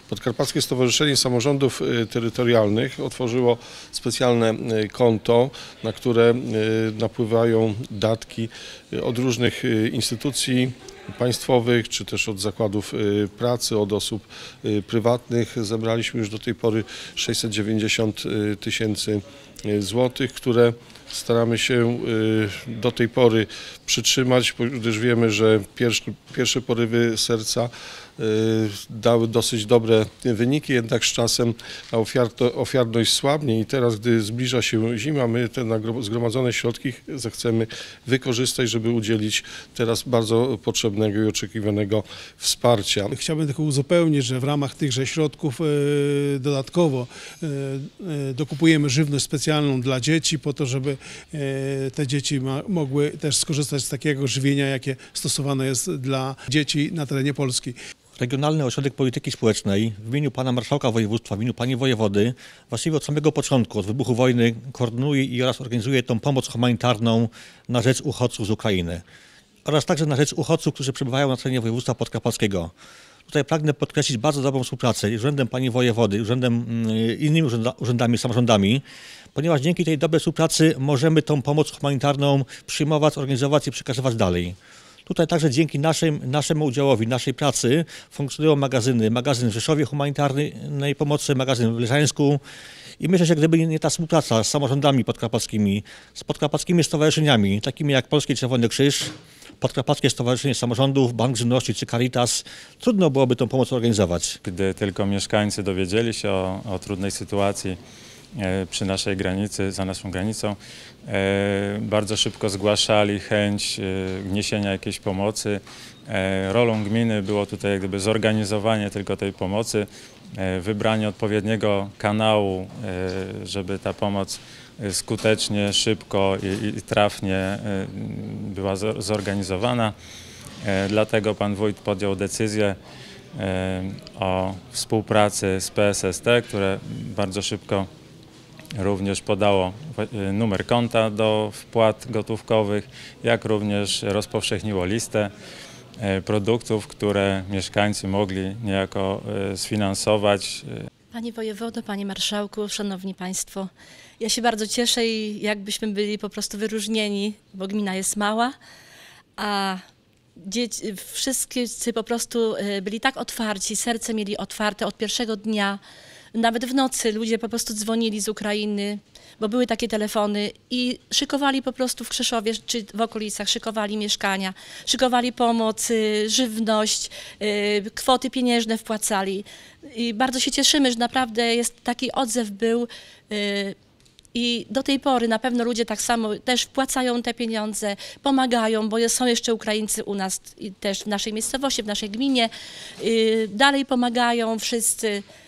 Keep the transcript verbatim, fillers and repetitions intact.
Podkarpackie Stowarzyszenie Samorządów Terytorialnych otworzyło specjalne konto, na które napływają datki od różnych instytucji państwowych, czy też od zakładów pracy, od osób prywatnych. Zebraliśmy już do tej pory sześćset dziewięćdziesiąt tysięcy złotych, które staramy się do tej pory przytrzymać, gdyż wiemy, że pierwsze, pierwsze porywy serca dały dosyć dobre wyniki, jednak z czasem ofiarność słabnie i teraz, gdy zbliża się zima, my te zgromadzone środki zechcemy wykorzystać, żeby udzielić teraz bardzo potrzebnego i oczekiwanego wsparcia. Chciałbym tylko uzupełnić, że w ramach tychże środków dodatkowo dokupujemy żywność specjalną dla dzieci po to, żeby te dzieci mogły też skorzystać z takiego żywienia, jakie stosowane jest dla dzieci na terenie Polski. Regionalny Ośrodek Polityki Społecznej w imieniu pana marszałka województwa, w imieniu pani wojewody, właściwie od samego początku, od wybuchu wojny koordynuje i oraz organizuje tą pomoc humanitarną na rzecz uchodźców z Ukrainy oraz także na rzecz uchodźców, którzy przebywają na terenie województwa podkarpackiego. Tutaj pragnę podkreślić bardzo dobrą współpracę z urzędem pani wojewody, urzędem, innymi urzęda, urzędami, samorządami, ponieważ dzięki tej dobrej współpracy możemy tą pomoc humanitarną przyjmować, organizować i przekazywać dalej. Tutaj także dzięki naszym, naszemu udziałowi, naszej pracy funkcjonują magazyny. Magazyn w Rzeszowie humanitarnej pomocy, magazyn w Leżańsku. I myślę, że gdyby nie ta współpraca z samorządami podkarpackimi, z podkarpackimi stowarzyszeniami, takimi jak Polski Czerwony Krzyż, Podkarpackie Stowarzyszenie Samorządów, Bank Żywności czy Caritas, trudno byłoby tą pomoc organizować. Gdy tylko mieszkańcy dowiedzieli się o, o trudnej sytuacji przy naszej granicy, za naszą granicą, bardzo szybko zgłaszali chęć wniesienia jakiejś pomocy. Rolą gminy było tutaj jak gdyby zorganizowanie tylko tej pomocy, wybranie odpowiedniego kanału, żeby ta pomoc skutecznie, szybko i, i trafnie była zorganizowana. Dlatego pan wójt podjął decyzję o współpracy z P S S T, które bardzo szybko również podało numer konta do wpłat gotówkowych, jak również rozpowszechniło listę produktów, które mieszkańcy mogli niejako sfinansować. Panie wojewodo, panie marszałku, szanowni państwo, ja się bardzo cieszę i jakbyśmy byli po prostu wyróżnieni, bo gmina jest mała, a dzieci, wszyscy po prostu byli tak otwarci, serce mieli otwarte od pierwszego dnia. Nawet w nocy ludzie po prostu dzwonili z Ukrainy, bo były takie telefony i szykowali po prostu w Krzeszowie czy w okolicach, szykowali mieszkania, szykowali pomoc, żywność, kwoty pieniężne wpłacali. I bardzo się cieszymy, że naprawdę jest taki odzew był i do tej pory na pewno ludzie tak samo też wpłacają te pieniądze, pomagają, bo są jeszcze Ukraińcy u nas i też w naszej miejscowości, w naszej gminie. Dalej pomagają wszyscy.